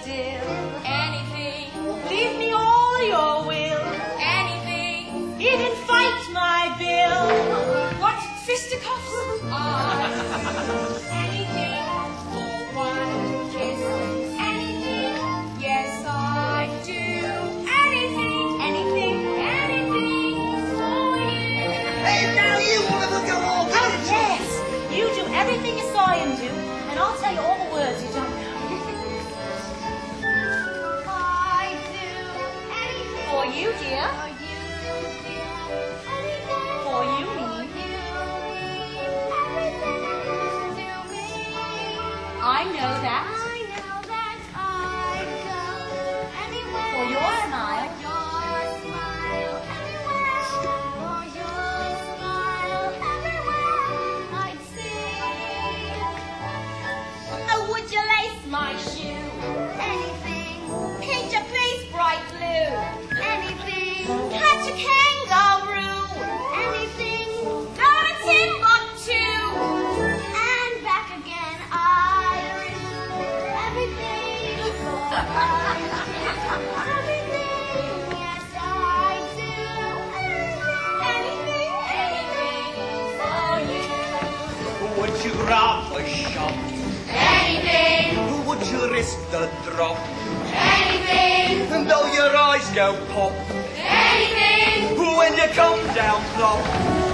deal. Anything, Leave me all your will. anything. Even fight my bill. What? Fisticuffs? Anything for one kiss. Anything, yes I do. Anything, anything, anything for you. Hey, now you want to go on. Oh, yes. You do everything you saw him do, and I'll tell you all the words you don't know. I do anything For you, dear. for you, dear. Anything For you, for me. you, everything to me. I know that. I know that I'd go anywhere For your smile. For your smile, anywhere. For your smile, everywhere I'd see. Oh, would you lace my shoe? Anything. Paint your face bright blue? Anything. Catch a kangaroo? Anything. Go to Timbuktu and back again, Iris. Everything for everything, yes I do. Anything, anything for you. Would you rather shop? Anything, Would you risk the drop? anything, And though your eyes go pop anything. when you come down flop?